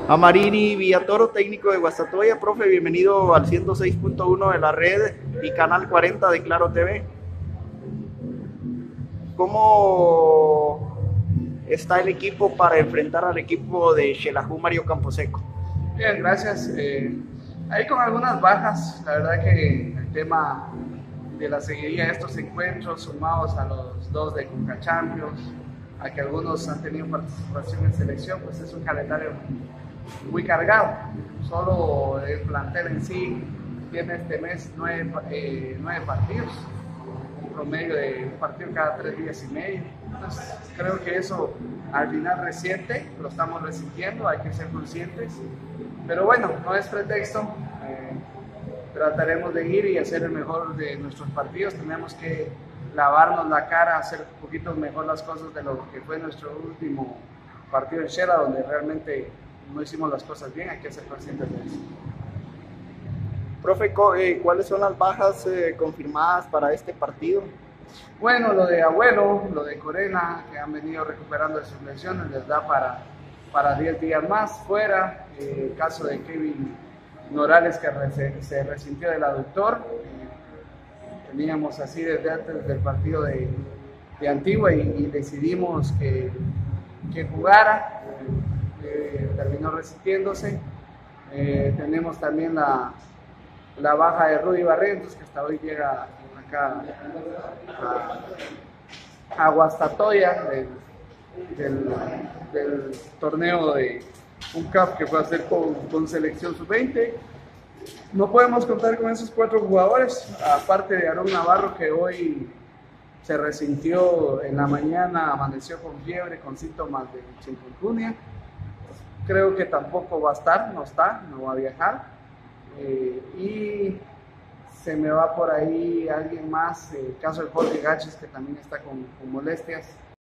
Amarini Villatoro, técnico de Guastatoya. Profe, bienvenido al 106.1 de la red y canal 40 de Claro TV. ¿Cómo está el equipo para enfrentar al equipo de Xelajú Mario Camposeco? Bien, gracias. Ahí con algunas bajas, la verdad que el tema de la seguidilla de estos encuentros, sumados a los dos de Conca Champions, a que algunos han tenido participación en selección, pues es un calendario muy cargado. Solo el plantel en sí tiene este mes 9 partidos, un promedio de un partido cada 3 días y medio. Entonces creo que eso al final resiente, lo estamos resintiendo, hay que ser conscientes, pero bueno, no es pretexto. Trataremos de ir y hacer el mejor de nuestros partidos. Tenemos que lavarnos la cara, hacer un poquito mejor las cosas de lo que fue nuestro último partido en Xela, donde realmente no hicimos las cosas bien. Hay que ser conscientes de eso. Profe, ¿cuáles son las bajas confirmadas para este partido? Bueno, lo de Abuelo, lo de Corena, que han venido recuperando de sus lesiones, les da para 10 días más fuera. El caso de Kevin Norales, que se resintió del aductor. Teníamos así desde antes del partido de Antigua y decidimos que jugara. Terminó resintiéndose. Tenemos también la baja de Rudy Barrientos, que hasta hoy llega acá a Guastatoya del torneo de UNCAF que fue a hacer con selección sub-20. No podemos contar con esos 4 jugadores, aparte de Aarón Navarro, que hoy se resintió en la mañana, amaneció con fiebre, con síntomas de chikungunya. Creo que tampoco va a estar, no va a viajar. Y se me va por ahí alguien más, el caso de Jorge Gachis, que también está con molestias.